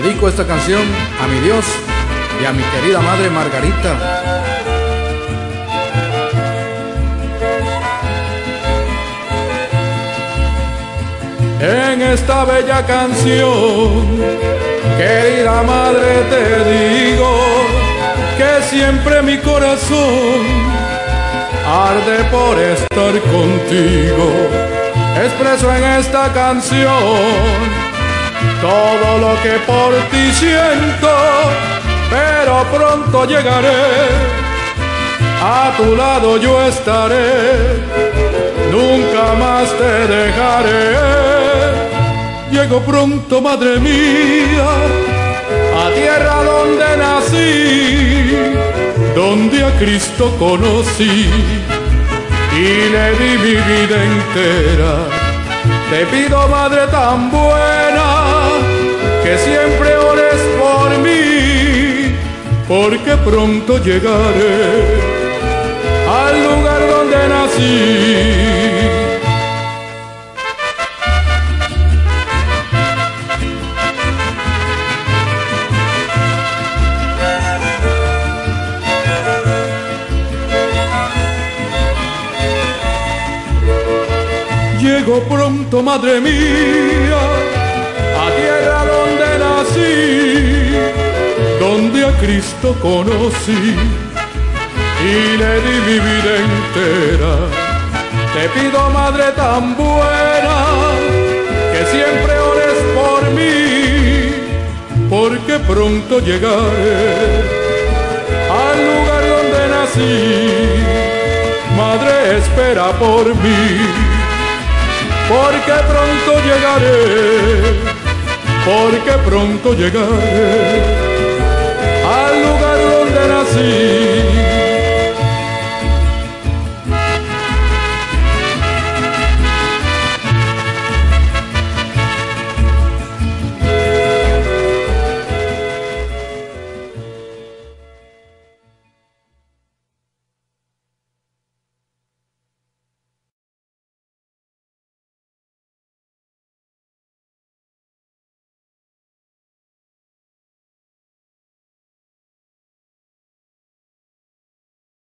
Dedico esta canción a mi Dios y a mi querida madre Margarita. En esta bella canción, querida madre, te digo que siempre mi corazón arde por estar contigo. Expreso en esta canción todo lo que por ti siento, pero pronto llegaré, a tu lado yo estaré, nunca más te dejaré. Llego pronto, madre mía, a tierra donde nací, donde a Cristo conocí y le di mi vida entera. Te pido, madre tan buena, que siempre ores por mí, porque pronto llegaré al lugar donde nací. Llego pronto, madre mía, a tierra donde nací, donde a Cristo conocí y le di mi vida entera. Te pido, madre tan buena, que siempre ores por mí, porque pronto llegaré al lugar donde nací. Madre, espera por mí, porque pronto llegaré, porque pronto llegaré al lugar donde nací.